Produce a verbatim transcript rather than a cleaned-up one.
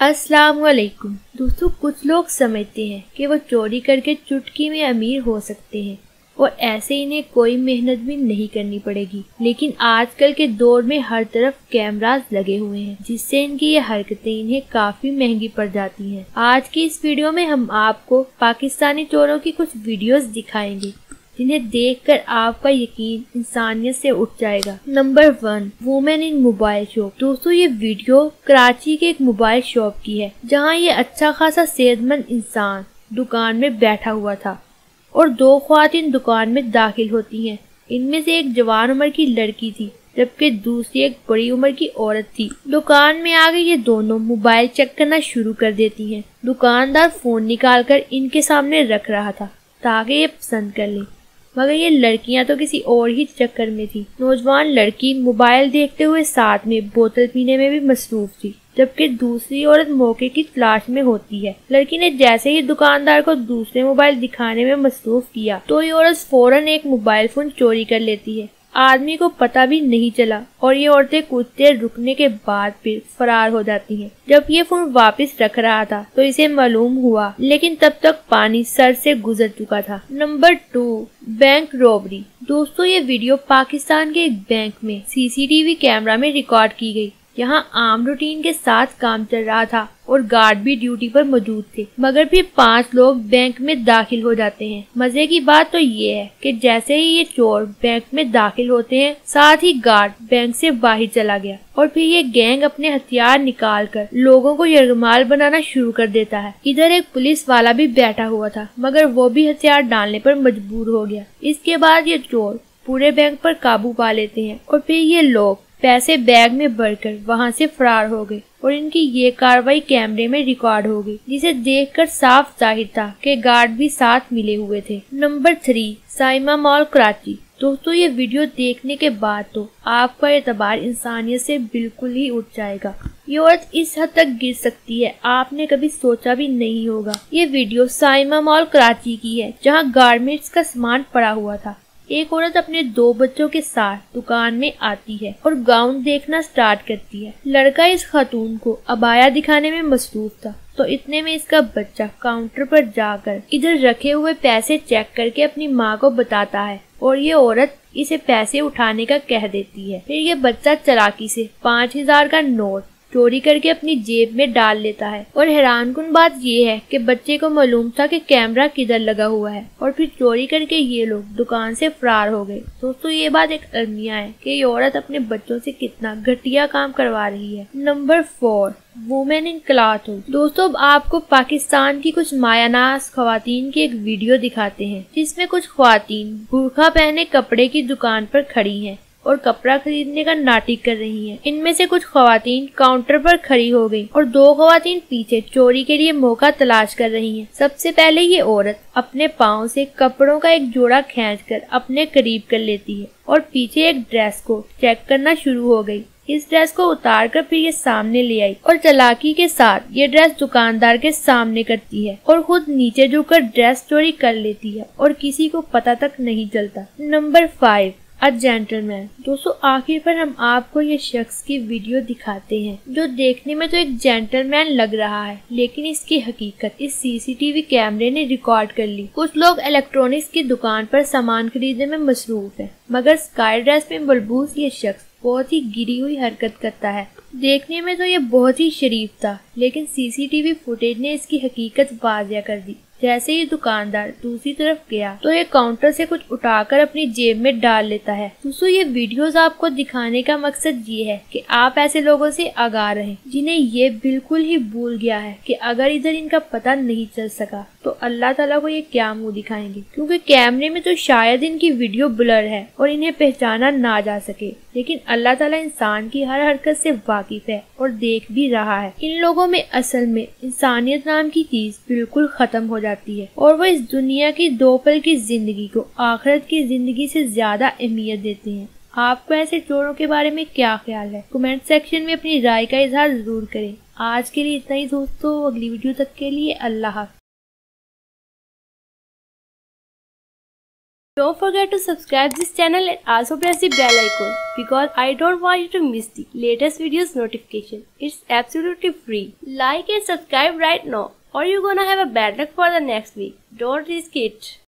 अस्सलाम वालेकुम दोस्तों, कुछ लोग समझते हैं कि वो चोरी करके चुटकी में अमीर हो सकते हैं और ऐसे इन्हें कोई मेहनत भी नहीं करनी पड़ेगी। लेकिन आजकल के दौर में हर तरफ कैमरास लगे हुए हैं, जिससे इनकी ये हरकतें इन्हें काफी महंगी पड़ जाती हैं। आज की इस वीडियो में हम आपको पाकिस्तानी चोरों की कुछ वीडियोस दिखाएंगे जिन्हें देखकर आपका यकीन इंसानियत से उठ जाएगा। Number one, women in mobile shop. दोस्तों, ये वीडियो कराची के एक मोबाइल शॉप की है, जहां ये अच्छा खासा सेहतमंद इंसान दुकान में बैठा हुआ था और दो ख्वातीन दुकान में दाखिल होती हैं। इनमें से एक जवान उम्र की लड़की थी, जबकि दूसरी एक बड़ी उम्र की औरत थी। दुकान में आगे ये दोनों मोबाइल चेक करना शुरू कर देती हैं। दुकानदार फोन निकालकर इनके सामने रख रहा था ताकि ये पसंद कर ले, मगर ये लड़कियां तो किसी और ही चक्कर में थी। नौजवान लड़की मोबाइल देखते हुए साथ में बोतल पीने में भी मसरूफ थी, जबकि दूसरी औरत मौके की तलाश में होती है। लड़की ने जैसे ही दुकानदार को दूसरे मोबाइल दिखाने में मसरूफ किया तो ये औरत फौरन एक मोबाइल फोन चोरी कर लेती है। आदमी को पता भी नहीं चला और ये औरतें कुछ देर रुकने के बाद फिर फरार हो जाती हैं। जब ये फोन वापस रख रहा था तो इसे मालूम हुआ, लेकिन तब तक पानी सर से गुजर चुका था। Number two, bank robbery. दोस्तों, ये वीडियो पाकिस्तान के एक बैंक में सीसीटीवी कैमरा में रिकॉर्ड की गई। यहाँ आम रूटीन के साथ काम चल रहा था और गार्ड भी ड्यूटी पर मौजूद थे, मगर फिर पांच लोग बैंक में दाखिल हो जाते हैं। मजे की बात तो ये है कि जैसे ही ये चोर बैंक में दाखिल होते हैं, साथ ही गार्ड बैंक से बाहर चला गया और फिर ये गैंग अपने हथियार निकालकर लोगों को यरगमाल बनाना शुरू कर देता है। इधर एक पुलिस वाला भी बैठा हुआ था, मगर वो भी हथियार डालने पर मजबूर हो गया। इसके बाद ये चोर पूरे बैंक पर काबू पा लेते हैं और फिर ये लोग पैसे बैग में भरकर वहां से फरार हो गए और इनकी ये कार्रवाई कैमरे में रिकॉर्ड हो गई, जिसे देखकर साफ जाहिर था कि गार्ड भी साथ मिले हुए थे। Number three, Saima mall Karachi. दोस्तों, ये वीडियो देखने के बाद तो आपका एतबार इंसानियत से बिल्कुल ही उठ जाएगा। ये औरत इस हद तक गिर सकती है, आपने कभी सोचा भी नहीं होगा। ये वीडियो साइमा मॉल कराची की है, जहाँ गारमेंट्स का सामान पड़ा हुआ था। एक औरत अपने दो बच्चों के साथ दुकान में आती है और गाउन देखना स्टार्ट करती है। लड़का इस खातून को अबाया दिखाने में मसरूफ था, तो इतने में इसका बच्चा काउंटर पर जाकर इधर रखे हुए पैसे चेक करके अपनी माँ को बताता है और ये औरत इसे पैसे उठाने का कह देती है। फिर ये बच्चा चालाकी से पाँच हजार का नोट चोरी करके अपनी जेब में डाल लेता है। और हैरानकुन बात ये है कि बच्चे को मालूम था कि कैमरा किधर लगा हुआ है और फिर चोरी करके ये लोग दुकान से फरार हो गए। दोस्तों, ये बात एक अलमिया है कि ये औरत अपने बच्चों से कितना घटिया काम करवा रही है। Number four, women in cloth. दोस्तों, अब आपको पाकिस्तान की कुछ मायानाज खवातीन की एक वीडियो दिखाते हैं, जिसमें कुछ खवातीन बुर्का पहने कपड़े की दुकान पर खड़ी हैं और कपड़ा खरीदने का नाटक कर रही हैं। इनमें से कुछ खवातीन काउंटर पर खड़ी हो गई और दो खवातीन पीछे चोरी के लिए मौका तलाश कर रही हैं। सबसे पहले ये औरत अपने पाँव से कपड़ों का एक जोड़ा खींचकर अपने करीब कर लेती है और पीछे एक ड्रेस को चेक करना शुरू हो गई। इस ड्रेस को उतार कर फिर ये सामने ले आई और चालाकी के साथ ये ड्रेस दुकानदार के सामने करती है और खुद नीचे झुककर ड्रेस चोरी कर लेती है और किसी को पता तक नहीं चलता। Number five, a gentleman. दोस्तों, आखिर पर हम आपको ये शख्स की वीडियो दिखाते हैं जो देखने में तो एक जेंटलमैन लग रहा है, लेकिन इसकी हकीकत इस सीसीटीवी कैमरे ने रिकॉर्ड कर ली। कुछ लोग इलेक्ट्रॉनिक्स की दुकान पर सामान खरीदने में मसरूफ है, मगर स्काई ड्रेस में मलबूस ये शख्स बहुत ही गिरी हुई हरकत करता है। देखने में तो ये बहुत ही शरीफ था, लेकिन सीसीटीवी फुटेज ने इसकी हकीकत वाज़िया कर दी। जैसे ही दुकानदार दूसरी तरफ गया तो ये काउंटर से कुछ उठाकर अपनी जेब में डाल लेता है। दोस्तों, ये वीडियोस आपको दिखाने का मकसद ये है कि आप ऐसे लोगों से आगाह रहें जिन्हें ये बिल्कुल ही भूल गया है कि अगर इधर इनका पता नहीं चल सका तो अल्लाह ताला को ये क्या मुंह दिखाएंगे, क्योंकि कैमरे में तो शायद इनकी वीडियो ब्लर है और इन्हें पहचाना ना जा सके, लेकिन अल्लाह ताला इंसान की हर हरकत से वाकिफ है और देख भी रहा है। इन लोगों में असल में इंसानियत नाम की चीज बिल्कुल खत्म हो जाती है और वो इस दुनिया की दो पल की जिंदगी को आखिरत की जिंदगी से ज्यादा अहमियत देते हैं। आपको ऐसे चोरों के बारे में क्या ख्याल है? कमेंट सेक्शन में अपनी राय का इजहार जरूर करें। आज के लिए इतना ही दोस्तों, अगली वीडियो तक के लिए अल्लाह हाफ़िज़। Don't forget to subscribe this channel and also press the bell icon because I don't want you to miss the latest videos notification. It's absolutely free. Like and subscribe right now or you're gonna have a bad luck for the next week. Don't risk it.